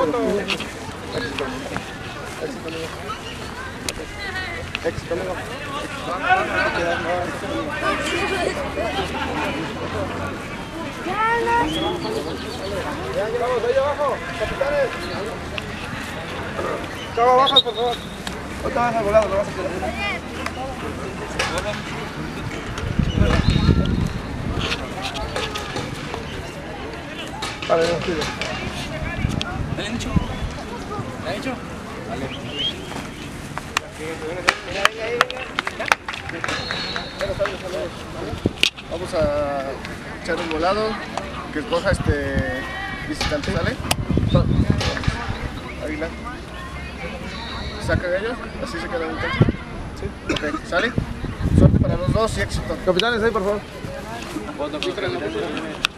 foto. Éxito, amigo. Ya, vamos, ahí abajo, capitanes. Chava, baja, por favor. No te vas al volado, no vas a quedar. Vale, no sirve. ¿Dale, Nicho? ¿Dale, Nicho? Vale. Vamos a echar un volado. Que escoja visitante, ¿sale? Águila. ¿Sacan ellos? ¿Así se queda un techo? Sí. Ok, ¿sale? Suerte para los dos y éxito. Capitanes, ahí, por favor. Cuando filtran, no